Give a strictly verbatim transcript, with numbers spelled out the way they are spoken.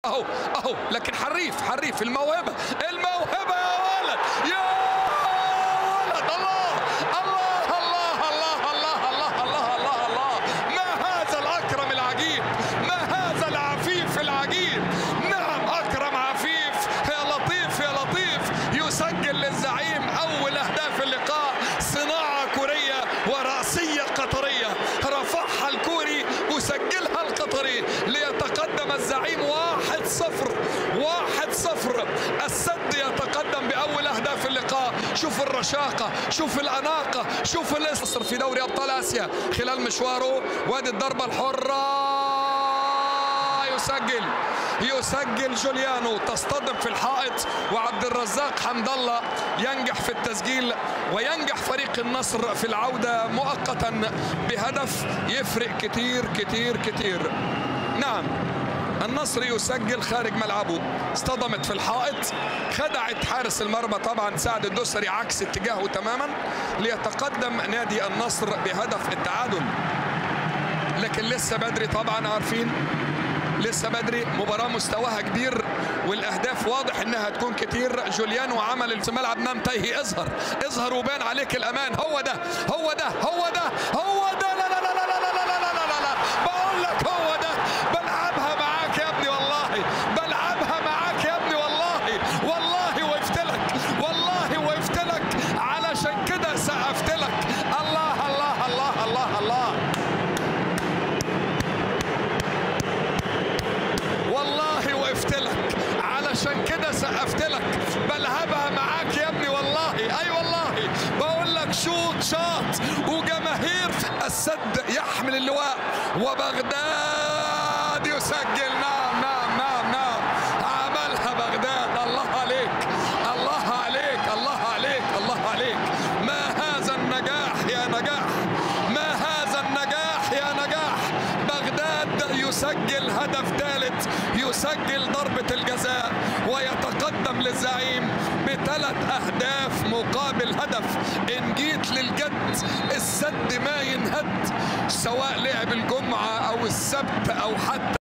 اهو اهو، لكن حريف حريف الموهبه الموهبه يا ولد يا ولد. الله الله الله الله الله الله الله الله الله، ما هذا الاكرم العجيب، ما هذا العفيف العجيب. نعم اكرم عفيف، يا لطيف يا لطيف. يسجل للزعيم اول اهداف اللقاء، صناعه كوريه وراسيه قطريه، رفعها الكوري وسجلها القطري ليتقدم الزعيم واحد صفر واحد صفر. السد يتقدم بأول أهداف اللقاء. شوف الرشاقة، شوف الأناقة، شوف الإصر في دوري أبطال آسيا خلال مشواره. وادي الضربة الحرة، يسجل يسجل جوليانو، تصطدم في الحائط، وعبد الرزاق حمد الله ينجح في التسجيل، وينجح فريق النصر في العودة مؤقتا بهدف يفرق كتير كتير كتير. نعم النصر يسجل خارج ملعبه، اصطدمت في الحائط، خدعت حارس المرمى طبعا سعد الدوسري عكس اتجاهه تماما، ليتقدم نادي النصر بهدف التعادل. لكن لسه بدري طبعا، عارفين لسه بدري، مباراة مستواها كبير والاهداف واضح انها تكون كتير. جوليانو عمل في ملعب نام تايهي، اظهر اظهر وبان عليك الامان. هو ده هو ده هو ده هو ده لا لا لا لا لا لا لا لا لا لا، بقول لك هو ده. بلعبها معاك يا ابني والله، بلعبها معاك يا ابني والله والله، وقفت لك والله وقفت لك، علشان كده سقفت لك. الله الله الله الله الله، والله وقفت لك، علشان كده سقفت لك. بلعبها معاك يا ابني والله، اي والله بقول لك شوط شاط وجماهير. السد يحمل اللواء وبغداد يسجل. نعم نعم نعم نعم، عملها بغداد. الله عليك الله عليك الله عليك الله عليك. ما هذا النجاح يا نجاح، ما هذا النجاح يا نجاح. بغداد يسجل هدف ثالث، يسجل ضربة الجزاء، ويتقدم للزعيم بثلاث أهداف مقابل هدف. إن جيت للجد السد ما ينهد، سواء لعب الجمعة أو السبت أو حتى